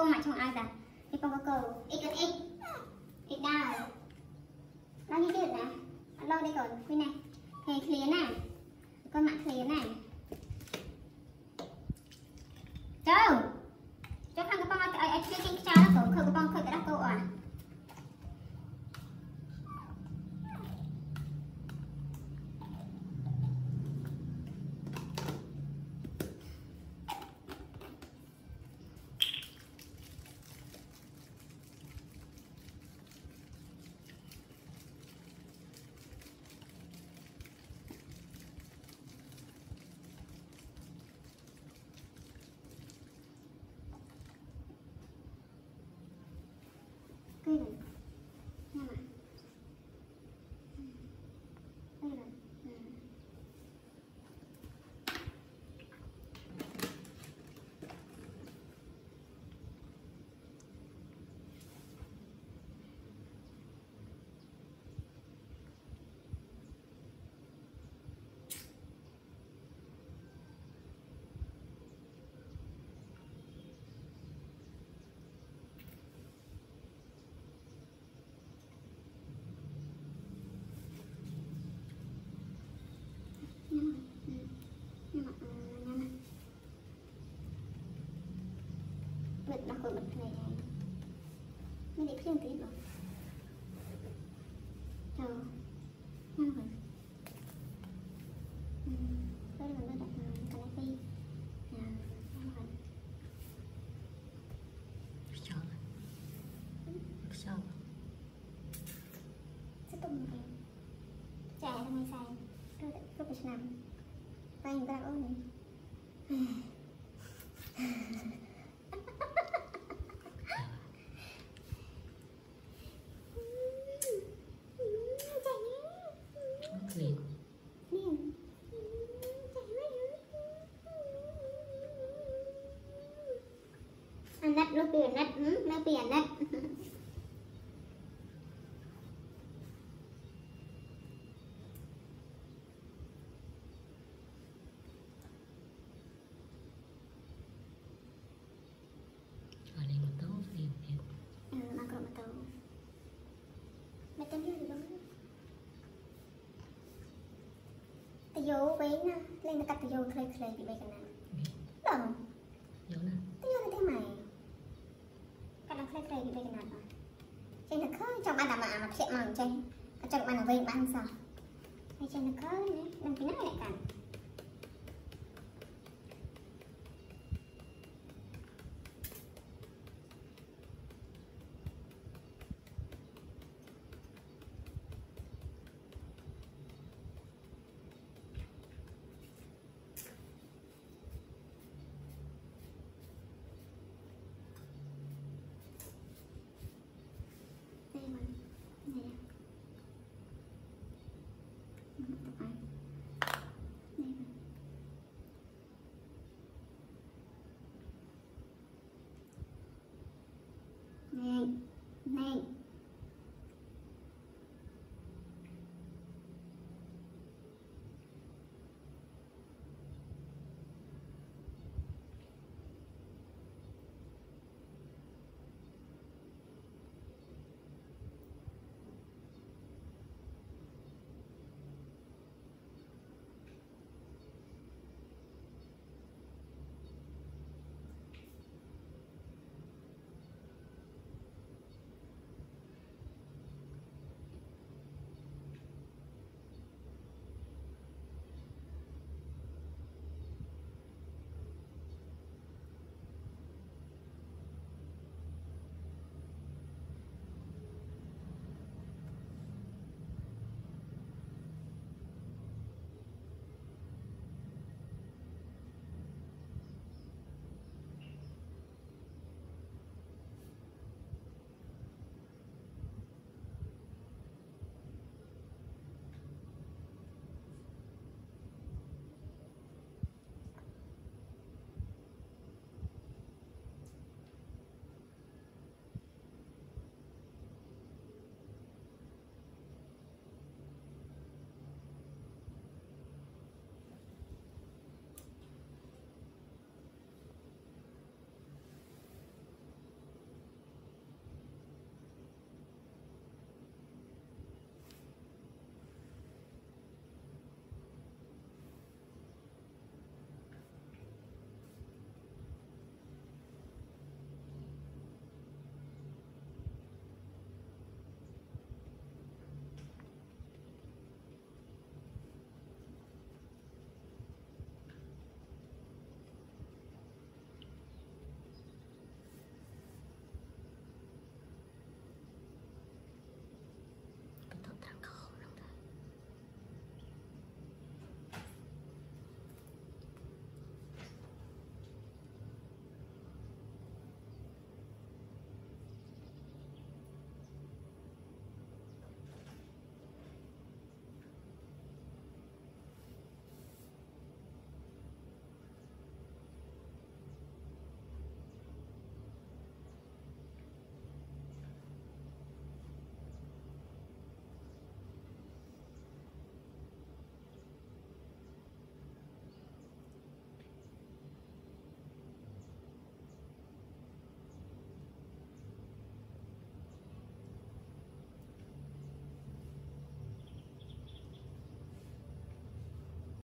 phong mạnh trong ai ra cái phong có cầu x con x x đa rồi bao nhiêu được nè lâu đây rồi cái này thầy clear này con mạng clear này đâu cho thằng cái phong ai chơi cha nó cũng khơi cái phong khơi cái đất câu à đây rồi nha mà đây rồi bật nó khỏi bật này này mới để riêng tí rồi rồi năm rồi đây là nó đặt cái này phi năm rồi sao sẽ tung rồi chạy ra ngay sai cứ bị nằm tay người ta ôm này nát nó tiền nát nó tiền nát ở đây một tấu phim mà còn một tấu mẹ tên gì đó tay vô với nè lên cắt tay vô khơi bị bay cái này đâu vô nè tay vô là thế mày cắt đang khơi bị bay cái này trên là khơi trong ban làm mà chuyện mỏng trên trong ban là vây ban sao hay trên là khơi này đừng cái này lại cả